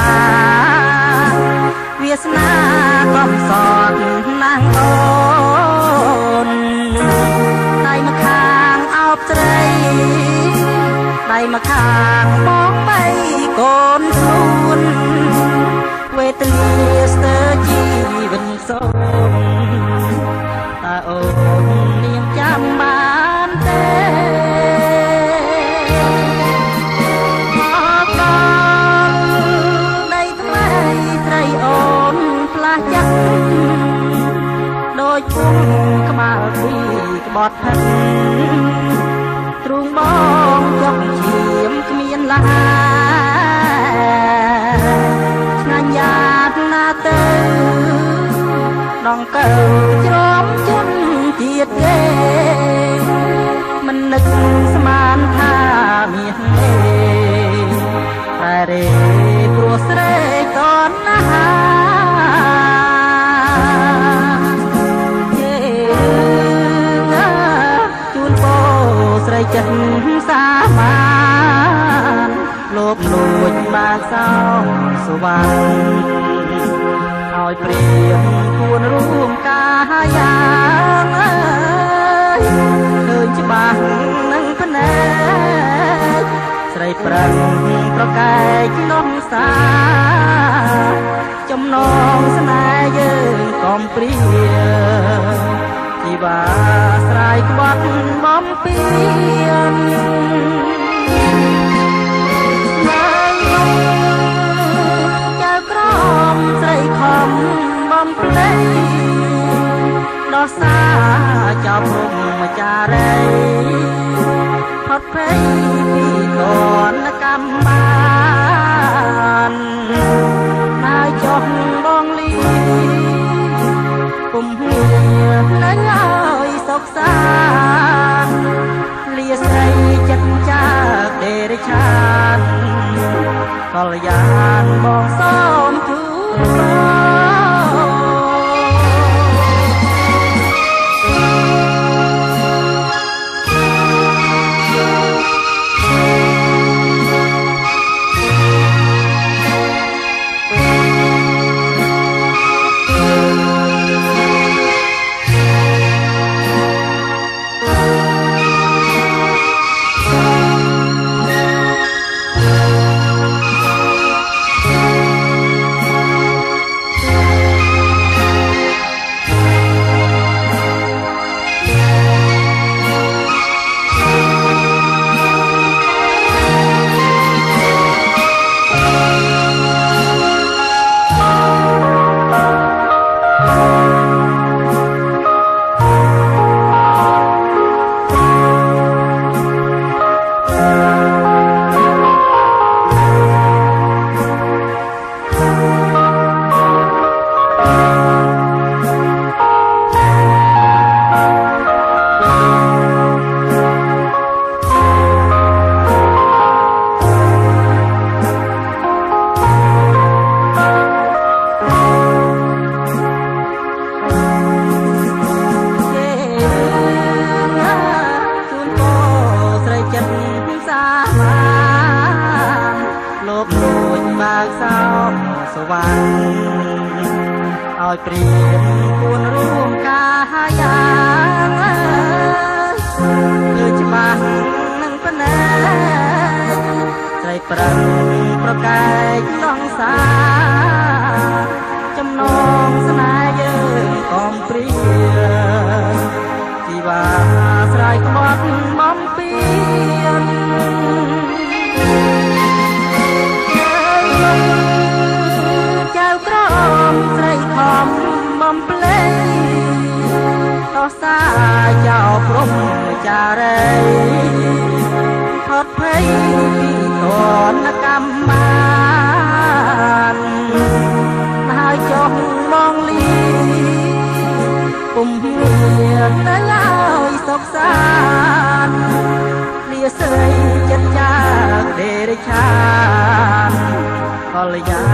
វាសនាកំសត់ណាងអូនដៃមកខាងអោបស្រីដៃមកខាងបងបីកូនខ្លួនវេទនាស្ទើរជីវិតសូនតើអូននាងចាំបានទេដូចពុំក្បាលពីក្បត់ហិនទ្រូងបងចុកឈាមគ្មានឡាឆ្ងាញ់យ៉ាតណាទៅដងកើច្រំជន់ទៀតទេមិននឹកស្មានថាមានទេតែរេព្រោះស្រេកតណាស្រីចិត្តសាមានលោបលួចបាសោសុវណ្ណឲ្យព្រៀងគួនរួមកាយ៉ាងអើយឃើញច្បាស់នឹងភ្នែកស្រីប្រឹងប្រកែកនំសាចំណងស្នេហ៍យើងកំព្រាជីវាស្រ័យក្បត់បំពេញចៅក្រមស្រីខំបំភ្លេចដោះសារចាប់រំចារីផុតភ័យពីកនកម្មបានហើយចុះបងលីពុំមាននៅឲ្យសុខសាន្តលាស្រីចិត្តចាកដេរឆានកលយានបងសូមជូនឲ្យព្រៀងគួនរួមកាយ៉ាងគឺច្បាស់នឹងភ្នែកស្រីប្រឹងប្រកែកសងសាចំណងស្នេហ៍យើងកំព្រាជីវាស្រ័យក្បត់បំពេញចៅក្រមស្រីខំបំភ្លេចតោះសាចោលព្រំចារីផុតភ័យពីកនកម្មបានហើយចុះមងលីពុំមាននៅឲ្យសុខសាន្តលាស្រីចិត្តចាកដេរឆានកលយា